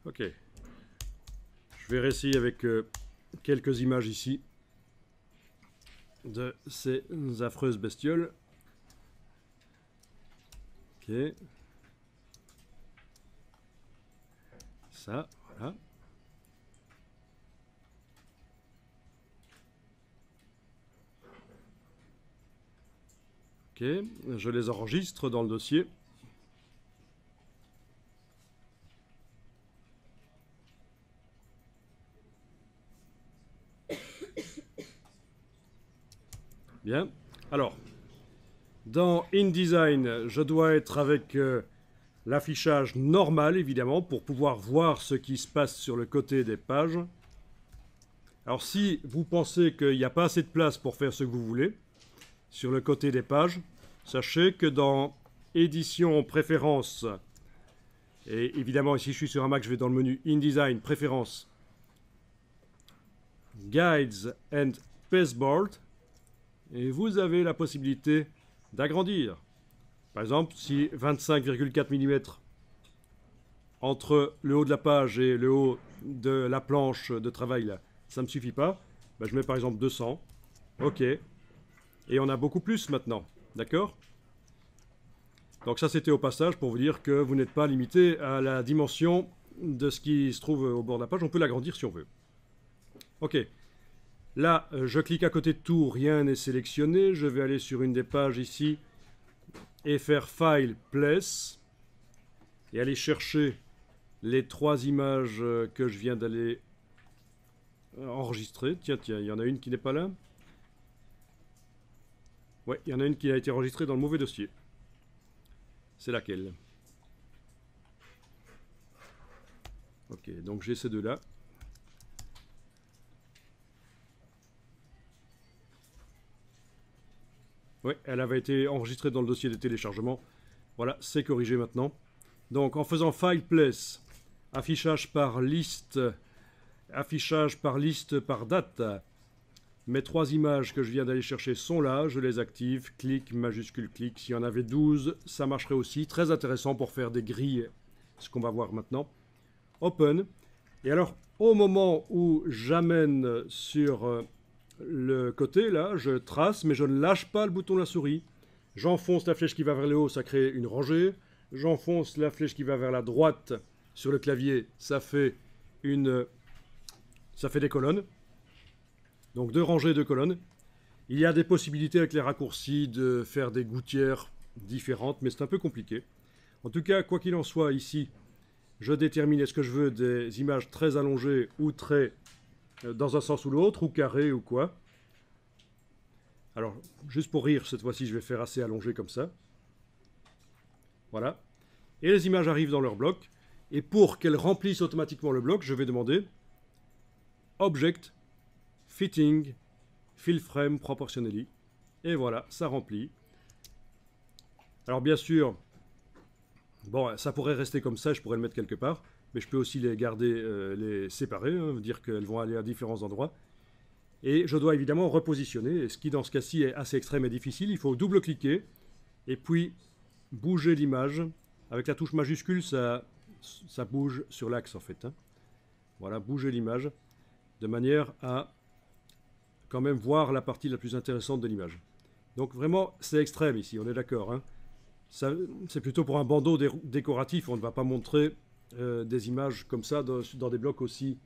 Ok. Je vais réessayer avec quelques images ici de ces affreuses bestioles. Ok. Ça, voilà. Ok, je les enregistre dans le dossier. Bien. Alors, dans InDesign, je dois être avec l'affichage normal, évidemment, pour pouvoir voir ce qui se passe sur le côté des pages. Alors, si vous pensez qu'il n'y a pas assez de place pour faire ce que vous voulez, sur le côté des pages, sachez que dans Édition, Préférences, et évidemment, ici je suis sur un Mac, je vais dans le menu InDesign, Préférences, Guides and Pasteboard, et vous avez la possibilité d'agrandir. Par exemple, si 25,4 mm entre le haut de la page et le haut de la planche de travail, là, ça ne me suffit pas, ben, je mets par exemple 200. OK. Et on a beaucoup plus maintenant. D'accord? Donc ça, c'était au passage pour vous dire que vous n'êtes pas limité à la dimension de ce qui se trouve au bord de la page. On peut l'agrandir si on veut. OK. Là, je clique à côté de tout, rien n'est sélectionné. Je vais aller sur une des pages ici et faire File, Place. Et aller chercher les 3 images que je viens d'aller enregistrer. Tiens, il y en a une qui n'est pas là. Ouais, il y en a une qui a été enregistrée dans le mauvais dossier. C'est laquelle? Ok, donc j'ai ces deux-là. Oui, elle avait été enregistrée dans le dossier de téléchargement. Voilà, c'est corrigé maintenant. Donc en faisant File Place, affichage par liste par date, mes 3 images que je viens d'aller chercher sont là, je les active, clic, majuscule, clic. S'il y en avait 12, ça marcherait aussi. Très intéressant pour faire des grilles, ce qu'on va voir maintenant. Open. Et alors, au moment où j'amène sur le côté, là, je trace, mais je ne lâche pas le bouton de la souris. J'enfonce la flèche qui va vers le haut, ça crée une rangée. J'enfonce la flèche qui va vers la droite sur le clavier, ça fait des colonnes. Donc 2 rangées, 2 colonnes. Il y a des possibilités avec les raccourcis de faire des gouttières différentes, mais c'est un peu compliqué. En tout cas, quoi qu'il en soit, ici, je détermine est-ce que je veux des images très allongées ou très dans un sens ou l'autre, ou carrées ou quoi. Alors, juste pour rire, cette fois-ci, je vais faire assez allongé comme ça. Voilà. Et les images arrivent dans leur bloc. Et pour qu'elles remplissent automatiquement le bloc, je vais demander Object, Fitting, Fill Frame Proportionally. Et voilà, ça remplit. Alors bien sûr, bon, ça pourrait rester comme ça, je pourrais le mettre quelque part. Mais je peux aussi les garder, les séparer, hein, dire qu'elles vont aller à différents endroits. Et je dois évidemment repositionner, ce qui dans ce cas-ci est assez extrême et difficile. Il faut double-cliquer et puis bouger l'image. Avec la touche majuscule, ça bouge sur l'axe en fait. Hein. Voilà, bouger l'image de manière à quand même voir la partie la plus intéressante de l'image. Donc vraiment, c'est extrême ici, on est d'accord. Hein. C'est plutôt pour un bandeau décoratif, on ne va pas montrer des images comme ça dans des blocs aussi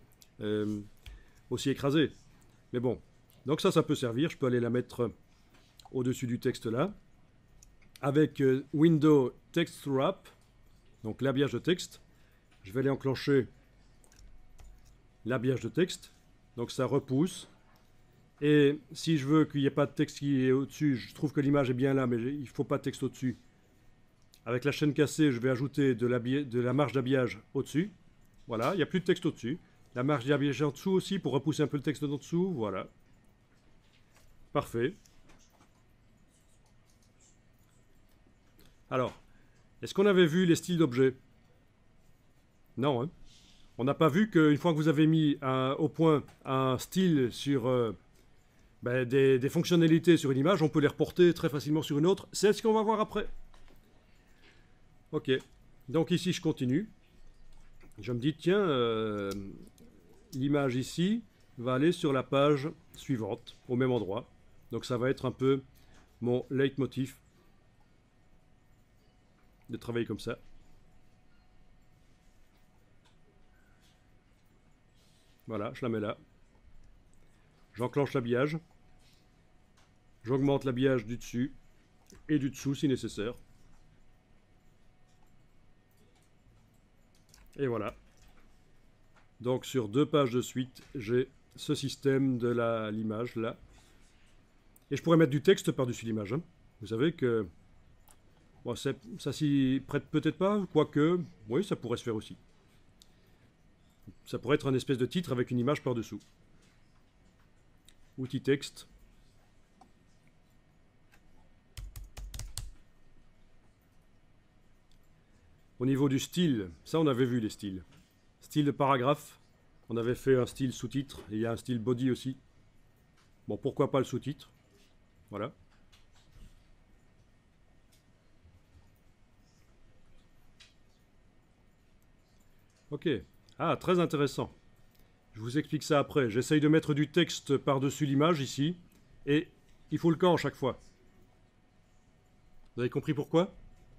écrasés. Mais bon, donc ça peut servir. Je peux aller la mettre au-dessus du texte là. Avec Window Text Wrap, donc l'habillage de texte. Je vais aller enclencher l'habillage de texte. Donc ça repousse. Et si je veux qu'il n'y ait pas de texte qui est au-dessus, je trouve que l'image est bien là, mais il ne faut pas de texte au-dessus. Avec la chaîne cassée, je vais ajouter de la marge d'habillage au-dessus. Voilà, il n'y a plus de texte au-dessus. La marge d'habillage en dessous aussi, pour repousser un peu le texte en dessous. Voilà. Parfait. Alors, est-ce qu'on avait vu les styles d'objets? Non, hein. On n'a pas vu qu'une fois que vous avez mis au point un style sur des fonctionnalités sur une image, on peut les reporter très facilement sur une autre. C'est ce qu'on va voir après. Ok, donc ici je continue. Je me dis, tiens, l'image ici va aller sur la page suivante, au même endroit. Donc ça va être un peu mon leitmotiv de travailler comme ça. Voilà, je la mets là. J'enclenche l'habillage. J'augmente l'habillage du dessus et du dessous si nécessaire. Et voilà. Donc sur 2 pages de suite, j'ai ce système de l'image là. Et je pourrais mettre du texte par-dessus l'image. Hein. Vous savez que bon, ça s'y prête peut-être pas, quoique, oui, ça pourrait se faire aussi. Ça pourrait être un espèce de titre avec une image par-dessous. Outil texte. Au niveau du style, ça on avait vu les styles. Style de paragraphe, on avait fait un style sous-titre, et il y a un style body aussi. Bon, pourquoi pas le sous-titre? Voilà. Ok. Ah, très intéressant. Je vous explique ça après. J'essaye de mettre du texte par-dessus l'image ici, et il faut le camp à chaque fois. Vous avez compris pourquoi?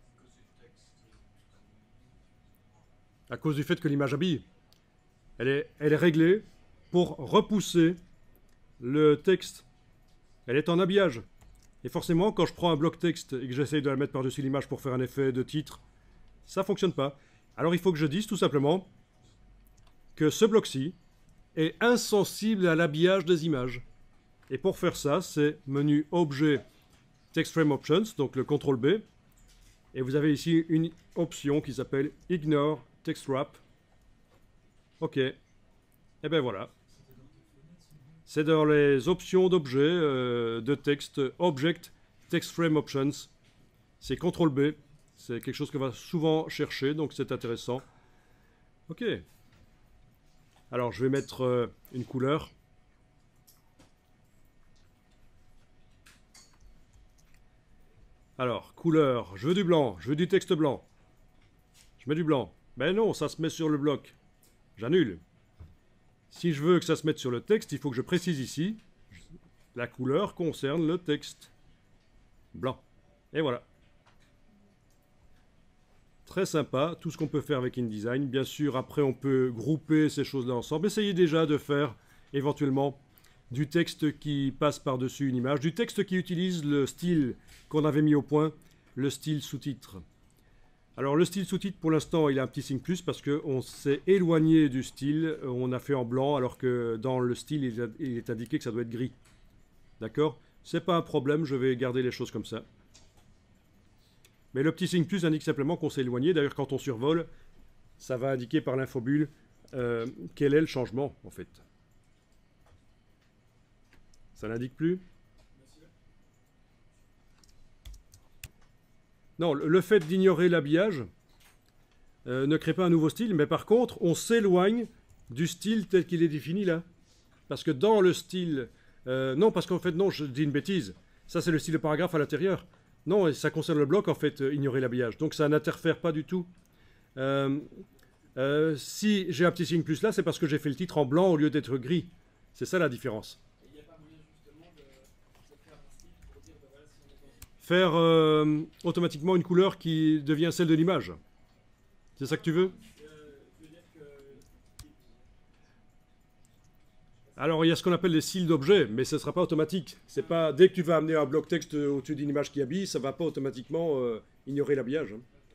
À cause du fait que l'image habille. Elle est réglée pour repousser le texte. Elle est en habillage. Et forcément, quand je prends un bloc texte et que j'essaye de la mettre par-dessus l'image pour faire un effet de titre, ça ne fonctionne pas. Alors il faut que je dise tout simplement que ce bloc-ci est insensible à l'habillage des images. Et pour faire ça, c'est menu Objet, Text Frame Options, donc le CTRL B. Et vous avez ici une option qui s'appelle Ignore Text Wrap. Ok. Et bien voilà. C'est dans les options d'objet de texte, Object, Text Frame Options. C'est CTRL B. C'est quelque chose qu'on va souvent chercher, donc c'est intéressant. Ok. Alors je vais mettre une couleur. Alors, couleur, je veux du blanc, je veux du texte blanc. Je mets du blanc. Ben non, ça se met sur le bloc. J'annule. Si je veux que ça se mette sur le texte, il faut que je précise ici, la couleur concerne le texte. Blanc. Et voilà. Très sympa, tout ce qu'on peut faire avec InDesign. Bien sûr, après, on peut grouper ces choses-là ensemble. Essayez déjà de faire, éventuellement, du texte qui passe par-dessus une image, du texte qui utilise le style qu'on avait mis au point, le style sous-titre. Alors, le style sous-titre, pour l'instant, il a un petit signe plus parce qu'on s'est éloigné du style. On a fait en blanc, alors que dans le style, il est indiqué que ça doit être gris. D'accord? C'est pas un problème, je vais garder les choses comme ça. Mais le petit signe plus indique simplement qu'on s'est éloigné. D'ailleurs, quand on survole, ça va indiquer par l'infobule quel est le changement, en fait. Ça n'indique plus? Non, le fait d'ignorer l'habillage ne crée pas un nouveau style, mais par contre, on s'éloigne du style tel qu'il est défini là. Parce que dans le style... non, parce qu'en fait, non, je dis une bêtise. Ça, c'est le style de paragraphe à l'intérieur. Non, ça concerne le bloc, en fait, ignorer l'habillage. Donc, ça n'interfère pas du tout. Si j'ai un petit signe plus là, c'est parce que j'ai fait le titre en blanc au lieu d'être gris. C'est ça la différence. Faire automatiquement une couleur qui devient celle de l'image. C'est ça que tu veux? Alors, il y a ce qu'on appelle les styles d'objets, mais ce ne sera pas automatique. C'est pas dès que tu vas amener un bloc texte au-dessus d'une image qui habille, ça ne va pas automatiquement ignorer l'habillage.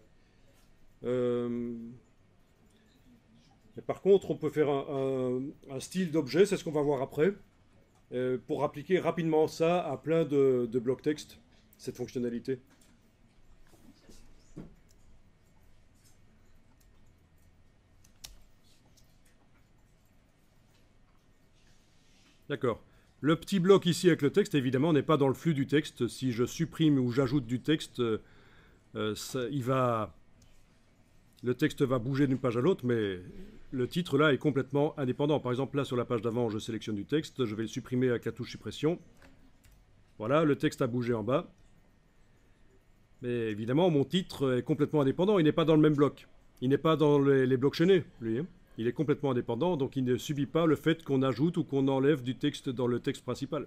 Par contre, on peut faire un style d'objet, c'est ce qu'on va voir après, pour appliquer rapidement ça à plein de blocs texte, cette fonctionnalité. D'accord. Le petit bloc ici avec le texte, évidemment, n'est pas dans le flux du texte. Si je supprime ou j'ajoute du texte, le texte va bouger d'une page à l'autre, mais le titre là est complètement indépendant. Par exemple, là sur la page d'avant, je sélectionne du texte, je vais le supprimer avec la touche suppression. Voilà, le texte a bougé en bas. Mais évidemment, mon titre est complètement indépendant, il n'est pas dans le même bloc. Il n'est pas dans les blocs chaînés, lui. Hein. Il est complètement indépendant, donc il ne subit pas le fait qu'on ajoute ou qu'on enlève du texte dans le texte principal.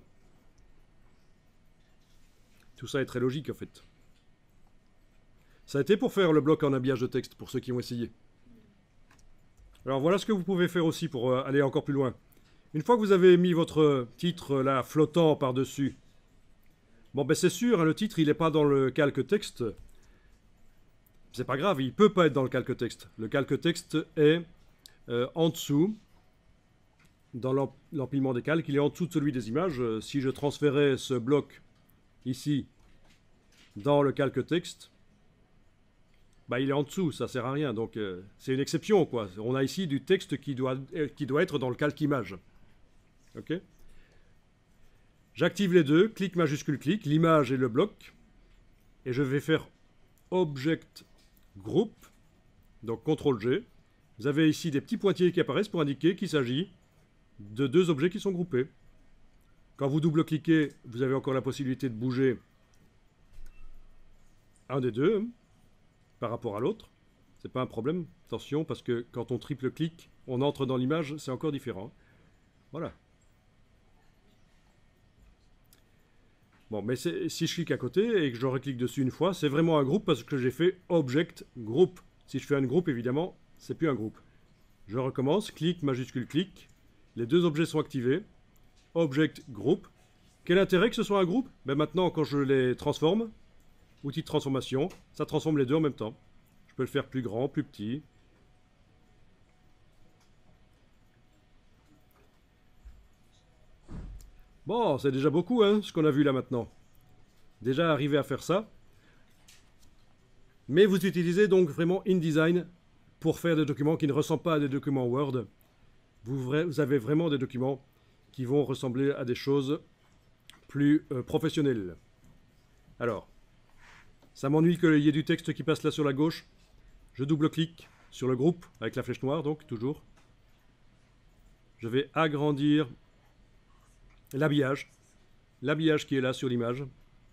Tout ça est très logique, en fait. Ça a été pour faire le bloc en habillage de texte, pour ceux qui ont essayé. Alors voilà ce que vous pouvez faire aussi pour aller encore plus loin. Une fois que vous avez mis votre titre là flottant par-dessus, bon ben c'est sûr, hein, le titre il n'est pas dans le calque texte. C'est pas grave, il peut pas être dans le calque texte. Le calque texte est en dessous, dans l'empilement des calques, il est en dessous de celui des images. Si je transférais ce bloc ici dans le calque texte, bah, il est en dessous, ça sert à rien. Donc c'est une exception, quoi. On a ici du texte qui doit être dans le calque image. Ok. J'active les deux, clic majuscule clic, l'image et le bloc. Et je vais faire Object Group, donc CTRL G. Vous avez ici des petits pointillés qui apparaissent pour indiquer qu'il s'agit de deux objets qui sont groupés. Quand vous double-cliquez, vous avez encore la possibilité de bouger un des deux hein, par rapport à l'autre. C'est pas un problème. Attention, parce que quand on triple-clique, on entre dans l'image, c'est encore différent. Voilà. Bon, mais si je clique à côté et que je reclique dessus une fois, c'est vraiment un groupe parce que j'ai fait Object Group. Si je fais un groupe, évidemment, c'est plus un groupe. Je recommence, clic, majuscule, clic. Les deux objets sont activés. Object Group. Quel intérêt que ce soit un groupe? Ben maintenant, quand je les transforme, outil de transformation, ça transforme les deux en même temps. Je peux le faire plus grand, plus petit. Bon, c'est déjà beaucoup, hein, ce qu'on a vu là maintenant. Déjà arrivé à faire ça. Mais vous utilisez donc vraiment InDesign pour faire des documents qui ne ressemblent pas à des documents Word. Vous avez vraiment des documents qui vont ressembler à des choses plus professionnelles. Alors, ça m'ennuie qu'il y ait du texte qui passe là sur la gauche. Je double-clique sur le groupe avec la flèche noire, donc toujours. Je vais agrandir l'habillage qui est là sur l'image.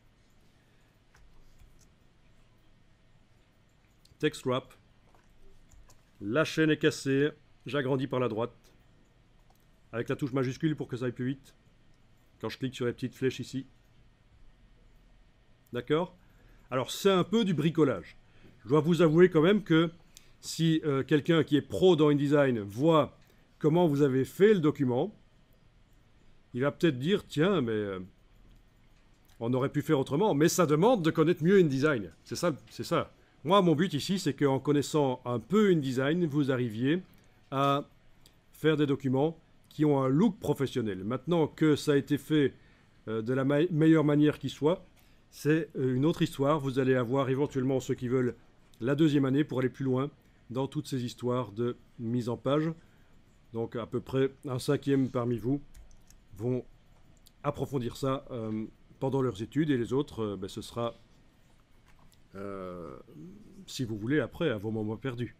Text wrap. La chaîne est cassée. J'agrandis par la droite. Avec la touche majuscule pour que ça aille plus vite. Quand je clique sur les petites flèches ici. D'accord? Alors c'est un peu du bricolage. Je dois vous avouer quand même que si quelqu'un qui est pro dans InDesign voit comment vous avez fait le document, il va peut-être dire, tiens, mais on aurait pu faire autrement, mais ça demande de connaître mieux InDesign. C'est ça, c'est ça. Moi, mon but ici, c'est qu'en connaissant un peu InDesign, vous arriviez à faire des documents qui ont un look professionnel. Maintenant que ça a été fait de la meilleure manière qui soit, c'est une autre histoire. Vous allez avoir éventuellement ceux qui veulent la deuxième année pour aller plus loin dans toutes ces histoires de mise en page. Donc à peu près un cinquième parmi vous vont approfondir ça pendant leurs études et les autres, ben, ce sera, si vous voulez, après, à vos moments perdus.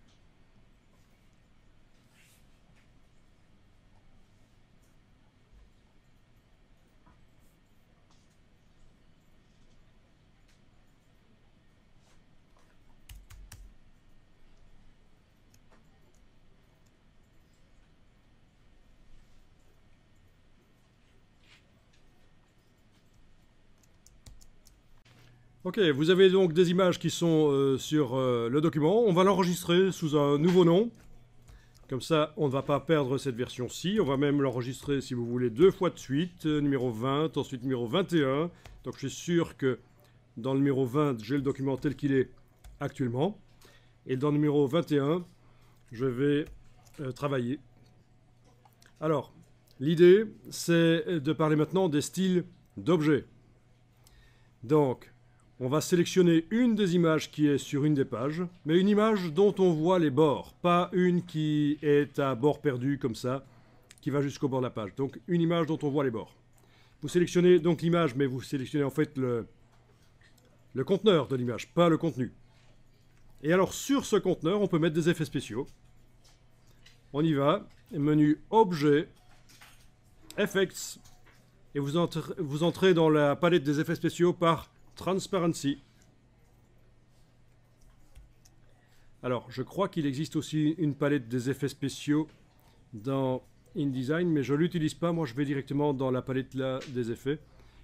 Ok, vous avez donc des images qui sont sur le document. On va l'enregistrer sous un nouveau nom. Comme ça, on ne va pas perdre cette version-ci. On va même l'enregistrer, si vous voulez, 2 fois de suite. Numéro 20, ensuite numéro 21. Donc je suis sûr que dans le numéro 20, j'ai le document tel qu'il est actuellement. Et dans le numéro 21, je vais travailler. Alors, l'idée, c'est de parler maintenant des styles d'objets. Donc, on va sélectionner une des images qui est sur une des pages, mais une image dont on voit les bords, pas une qui est à bord perdu comme ça, qui va jusqu'au bord de la page. Donc une image dont on voit les bords. Vous sélectionnez donc l'image, mais vous sélectionnez en fait le conteneur de l'image, pas le contenu. Et alors sur ce conteneur, on peut mettre des effets spéciaux. On y va, menu Objet, Effects, et vous entrez dans la palette des effets spéciaux par Transparency. Alors, je crois qu'il existe aussi une palette des effets spéciaux dans InDesign, mais je ne l'utilise pas. Moi, je vais directement dans la palette là des effets.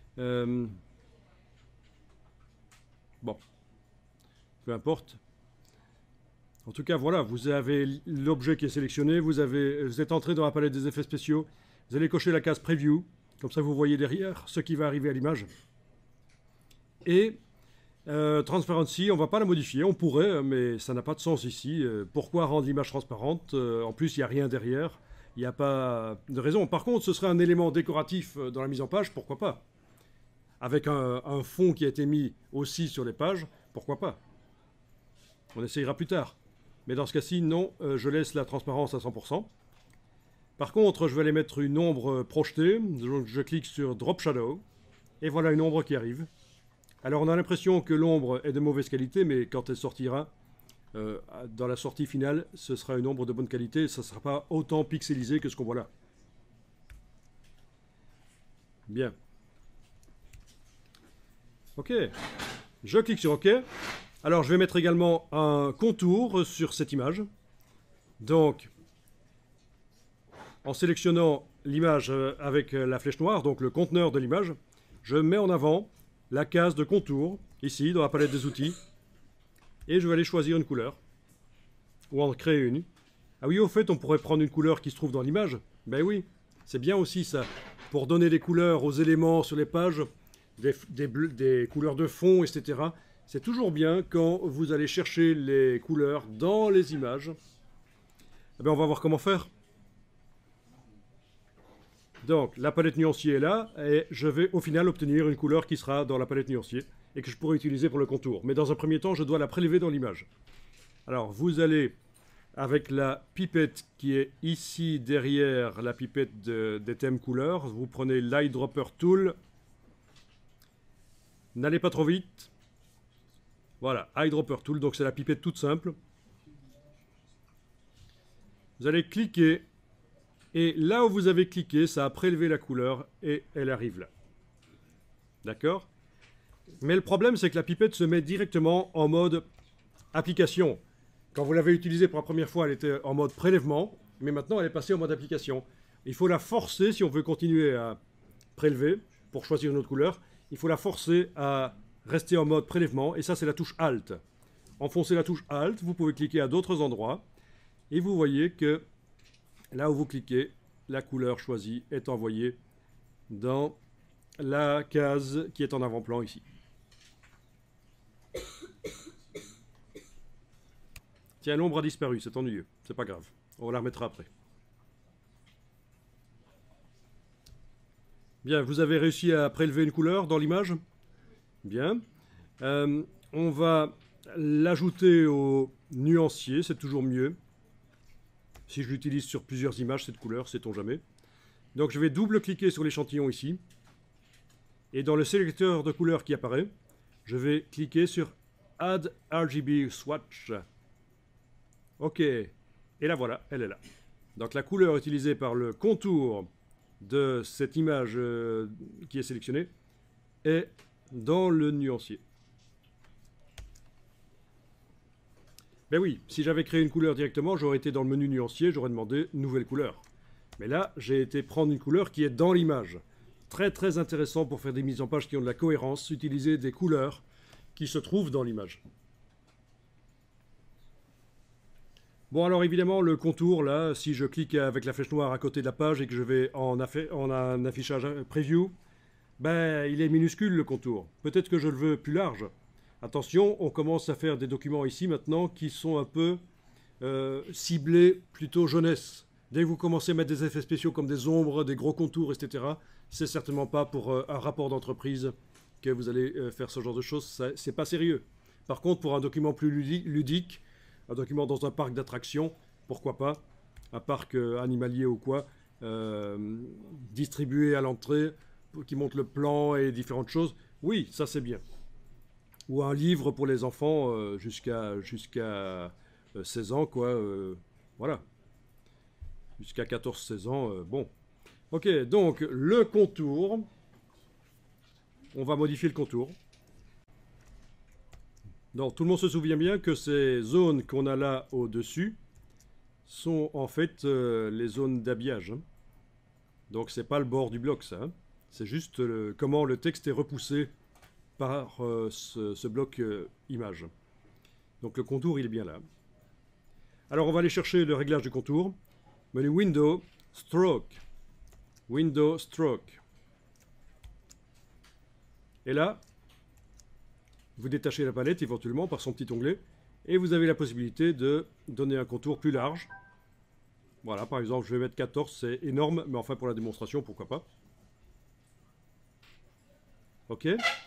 Bon, peu importe. En tout cas, voilà, vous avez l'objet qui est sélectionné, vous êtes entré dans la palette des effets spéciaux, vous allez cocher la case Preview, comme ça vous voyez derrière ce qui va arriver à l'image. Et Transparency, on ne va pas la modifier, on pourrait, mais ça n'a pas de sens ici. Pourquoi rendre l'image transparente? En plus, il n'y a rien derrière, il n'y a pas de raison. Par contre, ce serait un élément décoratif dans la mise en page, pourquoi pas? Avec un fond qui a été mis aussi sur les pages, pourquoi pas? On essayera plus tard. Mais dans ce cas-ci, non, je laisse la transparence à 100%. Par contre, je vais aller mettre une ombre projetée. Donc, je clique sur Drop Shadow. Et voilà une ombre qui arrive. Alors, on a l'impression que l'ombre est de mauvaise qualité, mais quand elle sortira, dans la sortie finale, ce sera une ombre de bonne qualité. Ça ne sera pas autant pixelisé que ce qu'on voit là. Bien. OK. Je clique sur OK. Alors, je vais mettre également un contour sur cette image. Donc, en sélectionnant l'image avec la flèche noire, donc le conteneur de l'image, je mets en avant la case de contour, ici, dans la palette des outils. Et je vais aller choisir une couleur. Ou en créer une. Ah oui, au fait, on pourrait prendre une couleur qui se trouve dans l'image. Ben oui, c'est bien aussi ça. Pour donner des couleurs aux éléments sur les pages, des couleurs de fond, etc., c'est toujours bien quand vous allez chercher les couleurs dans les images. Eh bien, on va voir comment faire. Donc, la palette nuancier est là, et je vais au final obtenir une couleur qui sera dans la palette nuancier, et que je pourrai utiliser pour le contour. Mais dans un premier temps, je dois la prélever dans l'image. Alors, vous allez, avec la pipette qui est ici derrière la pipette des thèmes couleurs, vous prenez l'Eyedropper Tool. N'allez pas trop vite. Voilà, Eyedropper Tool, donc c'est la pipette toute simple. Vous allez cliquer, et là où vous avez cliqué, ça a prélevé la couleur, et elle arrive là. D'accord? Mais le problème, c'est que la pipette se met directement en mode application. Quand vous l'avez utilisée pour la première fois, elle était en mode prélèvement, mais maintenant elle est passée en mode application. Il faut la forcer, si on veut continuer à prélever, pour choisir une autre couleur, il faut la forcer à rester en mode prélèvement, et ça c'est la touche Alt. Enfoncez la touche Alt, vous pouvez cliquer à d'autres endroits, et vous voyez que là où vous cliquez, la couleur choisie est envoyée dans la case qui est en avant-plan ici. Tiens, l'ombre a disparu, c'est ennuyeux, c'est pas grave, on la remettra après. Bien, vous avez réussi à prélever une couleur dans l'image? Bien. On va l'ajouter au nuancier, c'est toujours mieux. Si je l'utilise sur plusieurs images, cette couleur, sait-on jamais. Donc je vais double-cliquer sur l'échantillon ici. Et dans le sélecteur de couleurs qui apparaît, je vais cliquer sur Add RGB Swatch. OK. Et la voilà, elle est là. Donc la couleur utilisée par le contour de cette image qui est sélectionnée est dans le nuancier. Ben oui, si j'avais créé une couleur directement, j'aurais été dans le menu nuancier, j'aurais demandé nouvelle couleur. Mais là, j'ai été prendre une couleur qui est dans l'image. Très très intéressant pour faire des mises en page qui ont de la cohérence, utiliser des couleurs qui se trouvent dans l'image. Bon, alors évidemment, le contour, là, si je clique avec la flèche noire à côté de la page et que je vais en un affichage preview, ben, il est minuscule le contour. Peut-être que je le veux plus large. Attention, on commence à faire des documents ici maintenant qui sont un peu ciblés plutôt jeunesse. Dès que vous commencez à mettre des effets spéciaux comme des ombres, des gros contours, etc., c'est certainement pas pour un rapport d'entreprise que vous allez faire ce genre de choses. C'est pas sérieux. Par contre, pour un document plus ludique, un document dans un parc d'attractions, pourquoi pas, un parc animalier ou quoi, distribué à l'entrée, qui montre le plan et différentes choses, oui, ça c'est bien. Ou un livre pour les enfants jusqu'à 16 ans, quoi, voilà. Jusqu'à 14-16 ans, bon. Ok, donc le contour, on va modifier le contour. Donc tout le monde se souvient bien que ces zones qu'on a là au-dessus sont en fait les zones d'habillage, hein. Donc c'est pas le bord du bloc ça, hein. C'est juste comment le texte est repoussé par ce bloc image. Donc le contour il est bien là. Alors on va aller chercher le réglage du contour. Menu Window, Stroke. Window, Stroke. Et là, vous détachez la palette éventuellement par son petit onglet et vous avez la possibilité de donner un contour plus large. Voilà, par exemple, je vais mettre 14, c'est énorme, mais enfin pour la démonstration, pourquoi pas. Ok.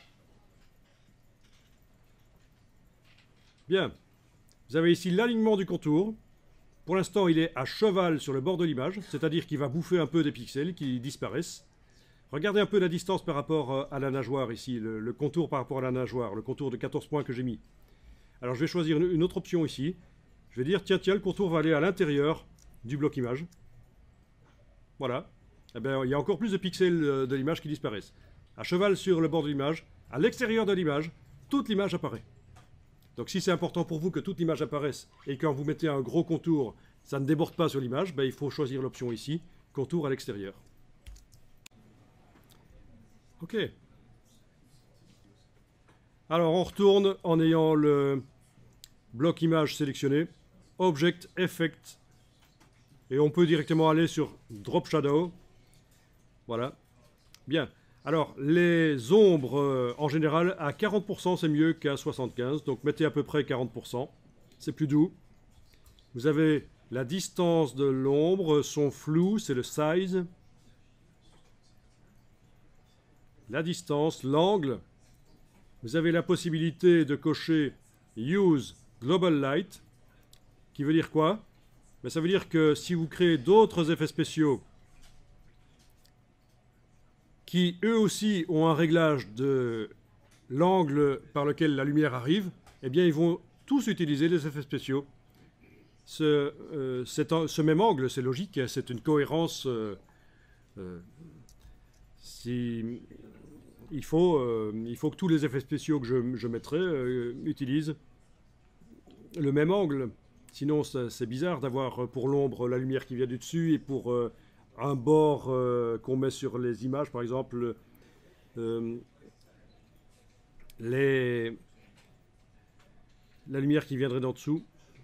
Bien. Vous avez ici l'alignement du contour. Pour l'instant, il est à cheval sur le bord de l'image, c'est-à-dire qu'il va bouffer un peu des pixels qui disparaissent. Regardez un peu la distance par rapport à la nageoire ici, le contour par rapport à la nageoire, le contour de 14 points que j'ai mis. Alors je vais choisir une autre option ici. Je vais dire, tiens, le contour va aller à l'intérieur du bloc image. Voilà. Eh bien, il y a encore plus de pixels de l'image qui disparaissent. À cheval sur le bord de l'image, à l'extérieur de l'image, toute l'image apparaît. Donc si c'est important pour vous que toute l'image apparaisse et quand vous mettez un gros contour, ça ne déborde pas sur l'image, ben, il faut choisir l'option ici, contour à l'extérieur. Ok. Alors on retourne en ayant le bloc image sélectionné, Object, Effect, et on peut directement aller sur Drop Shadow. Voilà. Bien. Alors, les ombres, en général, à 40%, c'est mieux qu'à 75%. Donc, mettez à peu près 40%. C'est plus doux. Vous avez la distance de l'ombre, son flou, c'est le size. La distance, l'angle. Vous avez la possibilité de cocher Use Global Light. Qui veut dire quoi? Ben, ça veut dire que si vous créez d'autres effets spéciaux qui eux aussi ont un réglage de l'angle par lequel la lumière arrive, eh bien ils vont tous utiliser les effets spéciaux. Ce même angle, c'est logique, c'est une cohérence. Il faut que tous les effets spéciaux que je mettrai utilisent le même angle. Sinon, c'est bizarre d'avoir pour l'ombre la lumière qui vient du dessus et pour un bord qu'on met sur les images, par exemple, la lumière qui viendrait d'en dessous.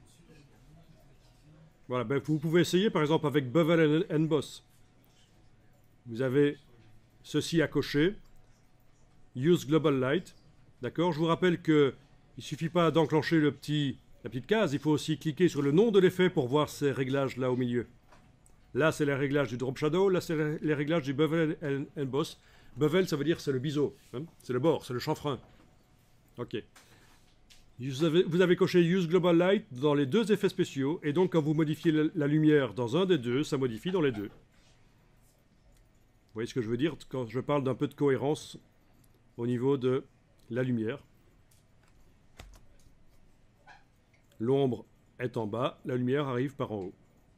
Voilà, ben, vous pouvez essayer par exemple avec Bevel and Emboss. Vous avez ceci à cocher. Use Global Light. D'accord. Je vous rappelle qu'il ne suffit pas d'enclencher la petite case, il faut aussi cliquer sur le nom de l'effet pour voir ces réglages là au milieu. Là, c'est les réglages du Drop Shadow. Là, c'est les réglages du Bevel and Emboss. Bevel, ça veut dire c'est le biseau. Hein, c'est le bord, c'est le chanfrein. Ok. Vous avez coché Use Global Light dans les deux effets spéciaux. Et donc, quand vous modifiez la lumière dans un des deux, ça modifie dans les deux. Vous voyez ce que je veux dire quand je parle d'un peu de cohérence au niveau de la lumière. L'ombre est en bas, la lumière arrive par en haut.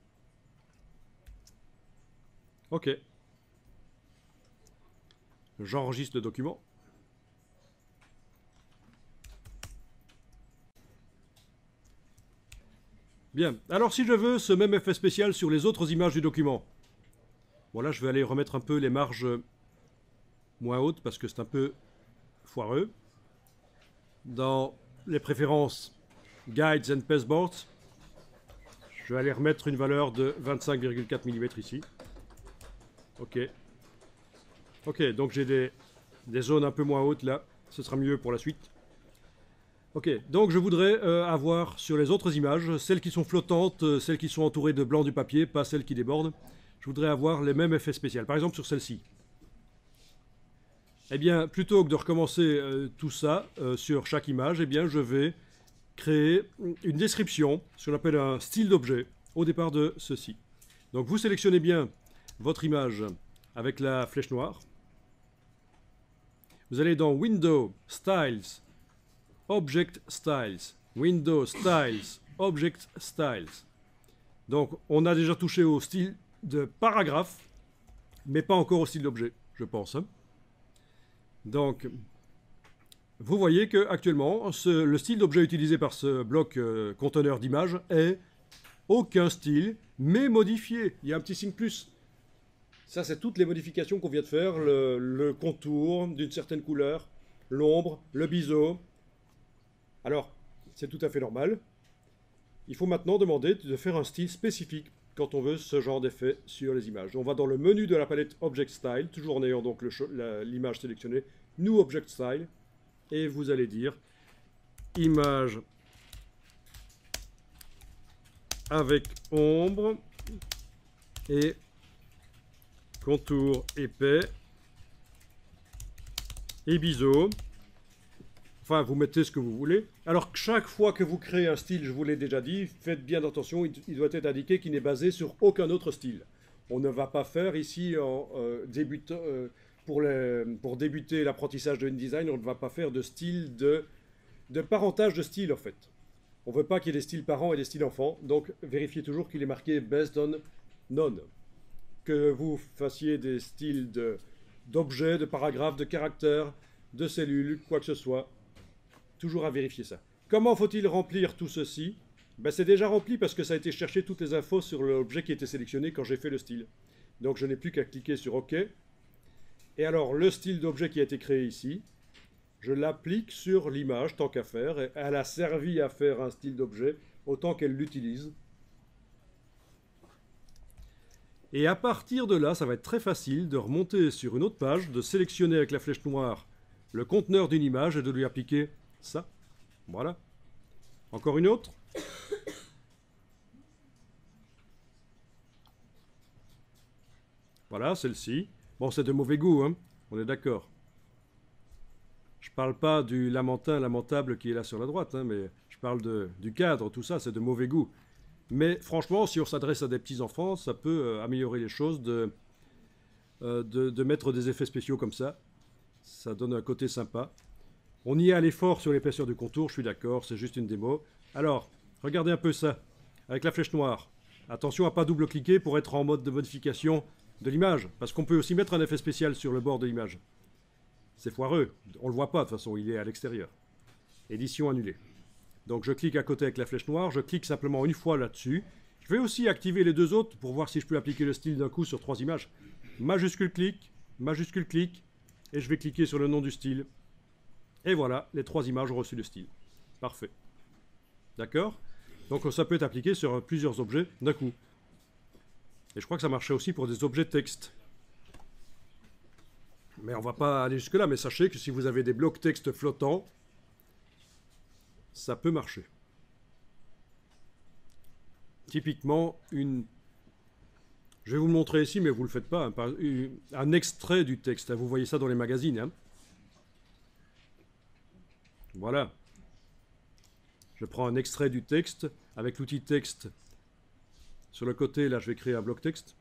Ok. J'enregistre le document. Bien. Alors si je veux ce même effet spécial sur les autres images du document. Bon là je vais aller remettre un peu les marges moins hautes parce que c'est un peu foireux. Dans les préférences Guides and Pasteboards, je vais aller remettre une valeur de 25,4 mm ici. Ok. Ok, donc j'ai des zones un peu moins hautes là. Ce sera mieux pour la suite. Ok, donc je voudrais avoir sur les autres images, celles qui sont flottantes, celles qui sont entourées de blanc du papier, pas celles qui débordent. Je voudrais avoir les mêmes effets spéciaux. Par exemple sur celle-ci. Eh bien, plutôt que de recommencer tout ça sur chaque image, eh bien, je vais créer une description, ce qu'on appelle un style d'objet, au départ de ceci. Donc vous sélectionnez bien votre image avec la flèche noire. Vous allez dans Window, Styles, Object Styles, Window Styles, Object Styles. Donc on a déjà touché au style de paragraphe, mais pas encore au style d'objet, je pense. Hein. Donc vous voyez que actuellement, le style d'objet utilisé par ce bloc conteneur d'image est aucun style, mais modifié. Il y a un petit signe plus. Ça, c'est toutes les modifications qu'on vient de faire. Le contour d'une certaine couleur, l'ombre, le biseau. Alors, c'est tout à fait normal. Il faut maintenant demander de faire un style spécifique quand on veut ce genre d'effet sur les images. On va dans le menu de la palette Object Style, toujours en ayant donc l'image sélectionnée, New Object Style, et vous allez dire image avec ombre et contour épais et biseau. Enfin, vous mettez ce que vous voulez. Alors, chaque fois que vous créez un style, je vous l'ai déjà dit, faites bien attention, il doit être indiqué qu'il n'est basé sur aucun autre style. On ne va pas faire ici, pour débuter l'apprentissage de InDesign, on ne va pas faire de style de parentage de style, en fait. On ne veut pas qu'il y ait des styles parents et des styles enfants, donc vérifiez toujours qu'il est marqué Based on None. Que vous fassiez des styles d'objets, de paragraphes, de caractères, de cellules, quoi que ce soit, toujours à vérifier ça. Comment faut-il remplir tout ceci? Ben, c'est déjà rempli parce que ça a été chercher toutes les infos sur l'objet qui était sélectionné quand j'ai fait le style. Donc je n'ai plus qu'à cliquer sur OK. Et alors le style d'objet qui a été créé ici, je l'applique sur l'image tant qu'à faire. Et elle a servi à faire un style d'objet autant qu'elle l'utilise. Et à partir de là, ça va être très facile de remonter sur une autre page, de sélectionner avec la flèche noire le conteneur d'une image et de lui appliquer ça. Voilà. Encore une autre. Voilà, celle-ci. Bon, c'est de mauvais goût, hein. On est d'accord. Je parle pas du lamentable qui est là sur la droite, hein, mais je parle du cadre, tout ça, c'est de mauvais goût. Mais franchement, si on s'adresse à des petits-enfants, ça peut améliorer les choses de mettre des effets spéciaux comme ça. Ça donne un côté sympa. On y est à l'effort sur l'épaisseur du contour, je suis d'accord, c'est juste une démo. Alors, regardez un peu ça, avec la flèche noire. Attention à ne pas double-cliquer pour être en mode de modification de l'image, parce qu'on peut aussi mettre un effet spécial sur le bord de l'image. C'est foireux, on ne le voit pas de toute façon, il est à l'extérieur. Édition annulée. Donc je clique à côté avec la flèche noire, je clique simplement une fois là-dessus. Je vais aussi activer les deux autres pour voir si je peux appliquer le style d'un coup sur 3 images. Majuscule clic, et je vais cliquer sur le nom du style. Et voilà, les 3 images ont reçu le style. Parfait. D'accord? Donc ça peut être appliqué sur plusieurs objets d'un coup. Et je crois que ça marchait aussi pour des objets texte. Mais on ne va pas aller jusque-là, mais sachez que si vous avez des blocs texte flottants, ça peut marcher. Typiquement, je vais vous le montrer ici, mais vous ne le faites pas, hein, un extrait du texte. Vous voyez ça dans les magazines. Hein. Voilà. Je prends un extrait du texte avec l'outil texte. Sur le côté, là, je vais créer un bloc texte.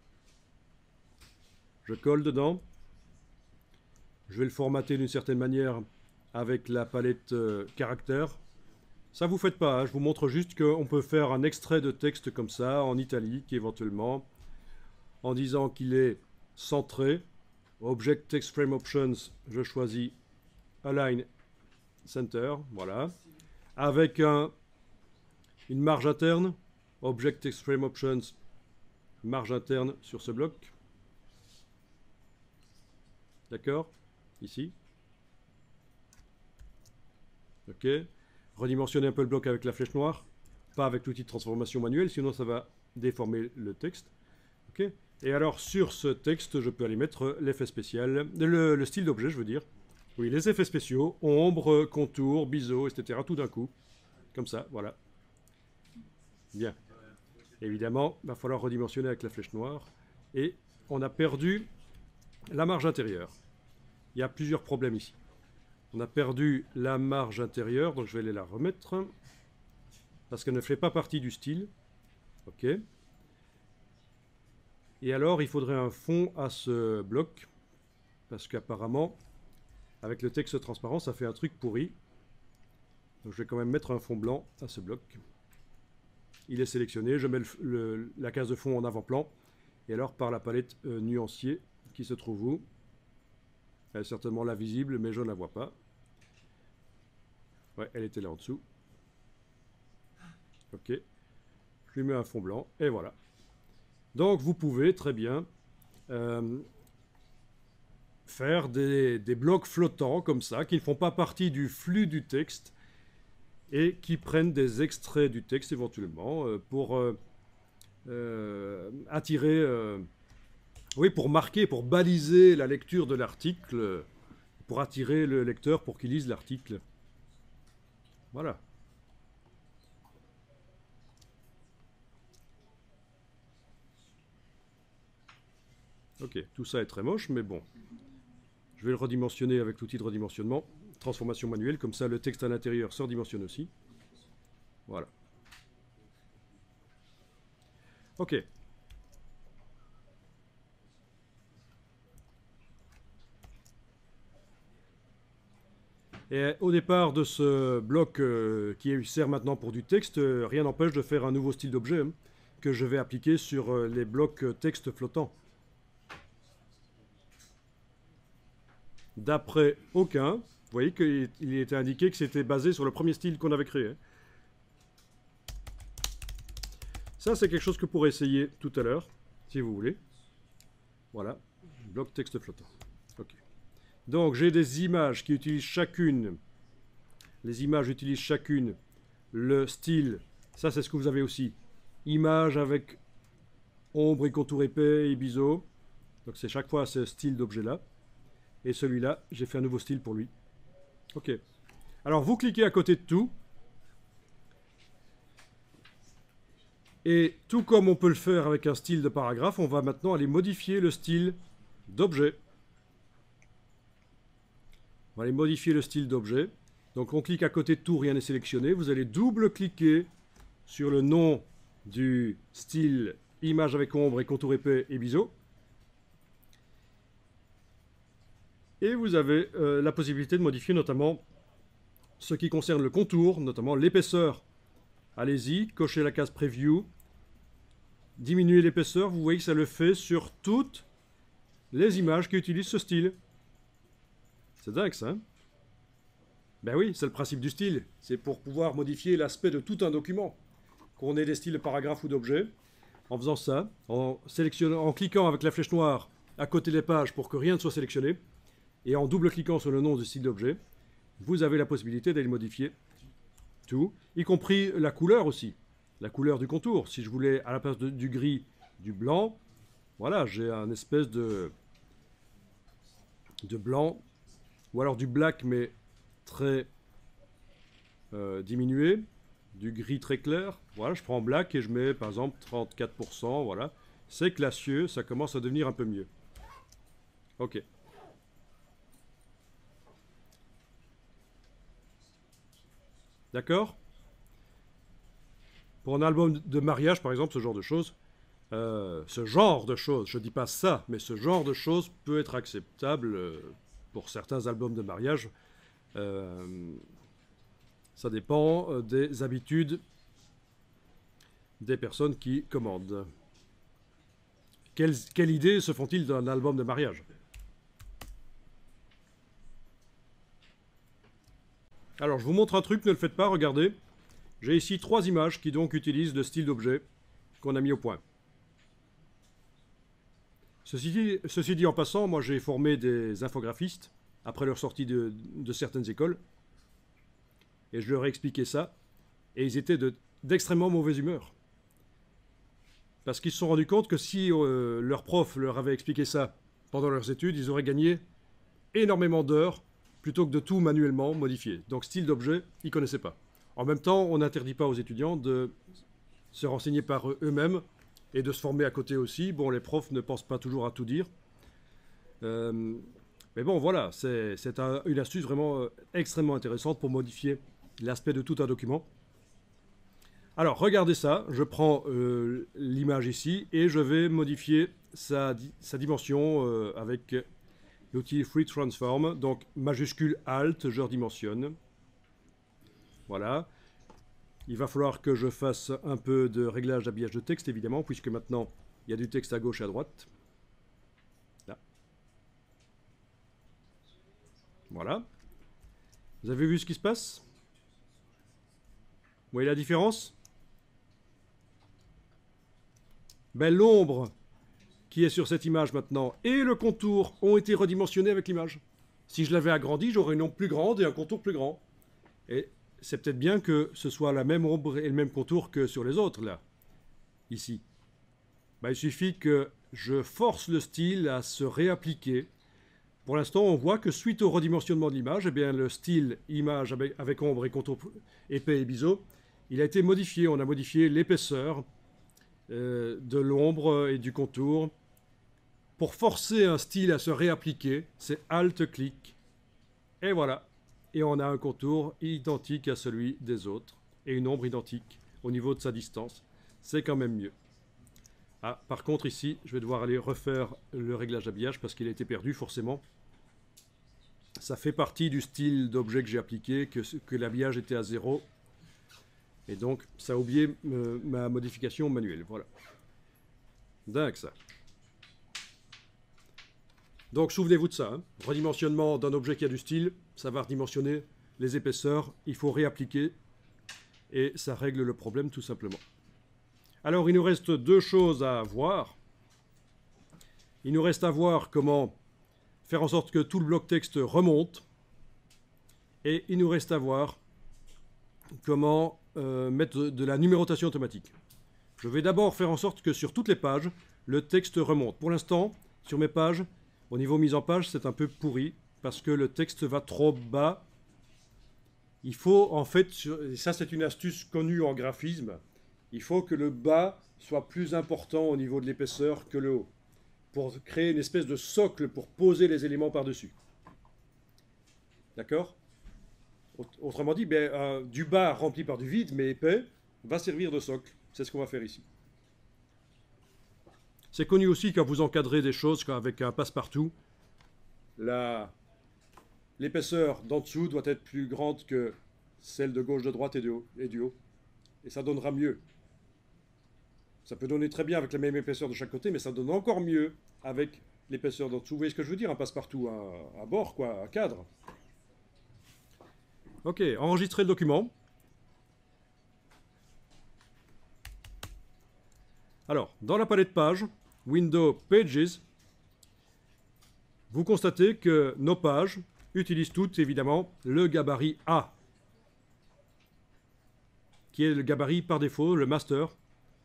Je colle dedans. Je vais le formater d'une certaine manière avec la palette caractères. Ça vous faites pas, hein. Je vous montre juste qu'on peut faire un extrait de texte comme ça, en italique éventuellement, en disant qu'il est centré. Object Text Frame Options, je choisis Align Center, voilà. Avec une marge interne, Object Text Frame Options, marge interne sur ce bloc. D'accord? Ici. Ok. Redimensionner un peu le bloc avec la flèche noire, pas avec l'outil de transformation manuelle, sinon ça va déformer le texte. Ok. Et alors sur ce texte, je peux aller mettre l'effet spécial, le style d'objet, je veux dire. Oui, les effets spéciaux, ombre, contour, biseau, etc. Tout d'un coup. Comme ça, voilà. Bien. Évidemment, il va falloir redimensionner avec la flèche noire. Et on a perdu la marge intérieure. Il y a plusieurs problèmes ici. On a perdu la marge intérieure, donc je vais aller la remettre. Parce qu'elle ne fait pas partie du style. OK. Et alors, il faudrait un fond à ce bloc. Parce qu'apparemment, avec le texte transparent, ça fait un truc pourri. Donc je vais quand même mettre un fond blanc à ce bloc. Il est sélectionné, je mets la case de fond en avant-plan. Et alors par la palette nuancier qui se trouve où? Elle est certainement là visible, mais je ne la vois pas. Ouais, elle était là en dessous. Ok. Je lui mets un fond blanc, et voilà. Donc vous pouvez très bien faire des blocs flottants comme ça, qui ne font pas partie du flux du texte, et qui prennent des extraits du texte éventuellement pour attirer, oui, pour marquer, pour baliser la lecture de l'article, pour attirer le lecteur pour qu'il lise l'article. Voilà. Ok, tout ça est très moche, mais bon. Je vais le redimensionner avec l'outil de redimensionnement. Transformation manuelle, comme ça le texte à l'intérieur se redimensionne aussi. Voilà. Ok. Et au départ de ce bloc qui sert maintenant pour du texte, rien n'empêche de faire un nouveau style d'objet hein, que je vais appliquer sur les blocs texte flottants. D'après aucun, vous voyez qu'il était indiqué que c'était basé sur le premier style qu'on avait créé. Ça, c'est quelque chose que vous pourrez essayer tout à l'heure, si vous voulez. Voilà, bloc texte flottant. Ok. Donc, j'ai des images qui utilisent chacune. Les images utilisent chacune le style. Ça, c'est ce que vous avez aussi. Image avec ombre et contour épais et biseau. Donc, c'est chaque fois ce style d'objet-là. Et celui-là, j'ai fait un nouveau style pour lui. Ok. Alors, vous cliquez à côté de tout. Et tout comme on peut le faire avec un style de paragraphe, on va maintenant aller modifier le style d'objet. On va aller modifier le style d'objet. Donc on clique à côté de tout, rien n'est sélectionné. Vous allez double-cliquer sur le nom du style image avec ombre et contour épais et biseau. Et vous avez la possibilité de modifier notamment ce qui concerne le contour, notamment l'épaisseur. Allez-y, cochez la case Preview. Diminuez l'épaisseur, vous voyez que ça le fait sur toutes les images qui utilisent ce style. C'est dingue ça, hein? Ben oui, c'est le principe du style. C'est pour pouvoir modifier l'aspect de tout un document. Qu'on ait des styles de paragraphes ou d'objets. En faisant ça, en cliquant avec la flèche noire à côté des pages pour que rien ne soit sélectionné, et en double-cliquant sur le nom du style d'objet, vous avez la possibilité d'aller modifier tout, y compris la couleur aussi. La couleur du contour. Si je voulais, à la place du gris, du blanc, voilà, j'ai un espèce de blanc, ou alors du black, mais très diminué, du gris très clair. Voilà, je prends black et je mets par exemple 34%, voilà. C'est classieux, ça commence à devenir un peu mieux. Ok. D'accord? Pour un album de mariage, par exemple, ce genre de choses, je dis pas ça, mais ce genre de choses peut être acceptable pour certains albums de mariage. Ça dépend des habitudes des personnes qui commandent. Quelle idée se font-ils d'un album de mariage? Alors, je vous montre un truc, ne le faites pas, regardez. J'ai ici 3 images qui donc utilisent le style d'objet qu'on a mis au point. Ceci dit en passant, moi j'ai formé des infographistes après leur sortie de certaines écoles. Et je leur ai expliqué ça. Et ils étaient d'extrêmement mauvaise humeur. Parce qu'ils se sont rendus compte que si leur prof leur avait expliqué ça pendant leurs études, ils auraient gagné énormément d'heures plutôt que de tout manuellement modifier. Donc style d'objet, ils ne connaissaient pas. En même temps, on n'interdit pas aux étudiants de se renseigner par eux-mêmes et de se former à côté aussi. Bon, les profs ne pensent pas toujours à tout dire. Mais bon, voilà, c'est une astuce vraiment extrêmement intéressante pour modifier l'aspect de tout un document. Alors, regardez ça. Je prends l'image ici et je vais modifier sa dimension avec l'outil Free Transform. Donc, majuscule Alt, je redimensionne. Voilà. Il va falloir que je fasse un peu de réglage d'habillage de texte, évidemment, puisque maintenant, il y a du texte à gauche et à droite. Là. Voilà. Vous avez vu ce qui se passe? voyez la différence? Ben, l'ombre qui est sur cette image maintenant et le contour ont été redimensionnés avec l'image. Si je l'avais agrandi, j'aurais une ombre plus grande et un contour plus grand. Et c'est peut-être bien que ce soit la même ombre et le même contour que sur les autres, là, ici. Ben, il suffit que je force le style à se réappliquer. Pour l'instant, on voit que suite au redimensionnement de l'image, eh bien, le style image avec ombre et contour épais et biseau, il a été modifié. On a modifié l'épaisseur de l'ombre et du contour. Pour forcer un style à se réappliquer, c'est Alt-clic. Et voilà. Et on a un contour identique à celui des autres. Et une ombre identique au niveau de sa distance. C'est quand même mieux. Ah, par contre, ici, je vais devoir aller refaire le réglage d'habillage parce qu'il a été perdu, forcément. Ça fait partie du style d'objet que j'ai appliqué, que l'habillage était à 0. Et donc, ça a oublié ma modification manuelle. Voilà. Dingue, ça. Donc, souvenez-vous de ça. Hein. Redimensionnement d'un objet qui a du style, ça va redimensionner les épaisseurs. Il faut réappliquer. Et ça règle le problème, tout simplement. Alors, il nous reste deux choses à voir. Il nous reste à voir comment faire en sorte que tout le bloc texte remonte. Et il nous reste à voir comment mettre de la numérotation automatique. Je vais d'abord faire en sorte que sur toutes les pages, le texte remonte. Pour l'instant, sur mes pages, au niveau mise en page, c'est un peu pourri parce que le texte va trop bas. Il faut, en fait, et ça c'est une astuce connue en graphisme, il faut que le bas soit plus important au niveau de l'épaisseur que le haut, pour créer une espèce de socle pour poser les éléments par-dessus. D'accord? Autrement dit, du bas rempli par du vide, mais épais, va servir de socle. C'est ce qu'on va faire ici. C'est connu aussi quand vous encadrez des choses avec un passe-partout. L'épaisseur d'en dessous doit être plus grande que celle de gauche, de droite et du haut. Et ça donnera mieux. Ça peut donner très bien avec la même épaisseur de chaque côté, mais ça donne encore mieux avec l'épaisseur d'en dessous. Vous voyez ce que je veux dire? Un passe-partout à bord, quoi, un cadre. Ok, enregistrez le document. Alors, dans la palette page, Windows Pages, vous constatez que nos pages utilisent toutes, évidemment, le gabarit A, qui est le gabarit par défaut, le master.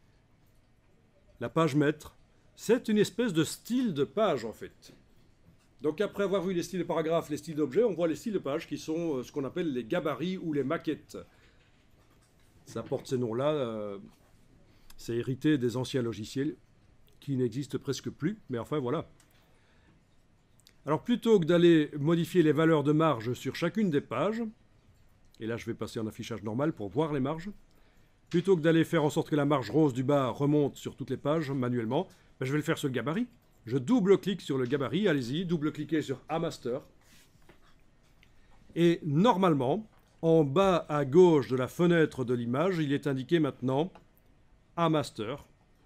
La page maître, c'est une espèce de style de page, en fait. Donc après avoir vu les styles de paragraphes, les styles d'objets, on voit les styles de page qui sont ce qu'on appelle les gabarits ou les maquettes. Ça porte ces noms-là, c'est hérité des anciens logiciels qui n'existent presque plus, mais enfin voilà. Alors plutôt que d'aller modifier les valeurs de marge sur chacune des pages, et là je vais passer en affichage normal pour voir les marges, plutôt que d'aller faire en sorte que la marge rose du bas remonte sur toutes les pages manuellement, je vais le faire sur le gabarit. Je double-clique sur le gabarit, allez-y, double-cliquez sur A-Master. Et normalement, en bas à gauche de la fenêtre de l'image, il est indiqué maintenant A-Master.